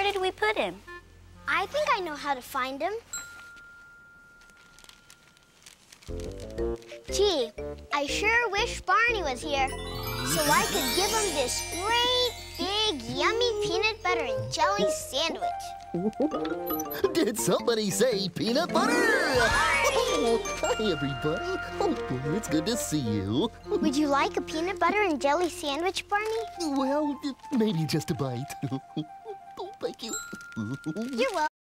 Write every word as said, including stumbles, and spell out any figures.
Where did we put him? I think I know how to find him. Gee, I sure wish Barney was here so I could give him this great, big, yummy peanut butter and jelly sandwich. Did somebody say peanut butter? Oh, hi, everybody. Oh, it's good to see you. Would you like a peanut butter and jelly sandwich, Barney? Well, maybe just a bite. Oh, thank you. You're welcome.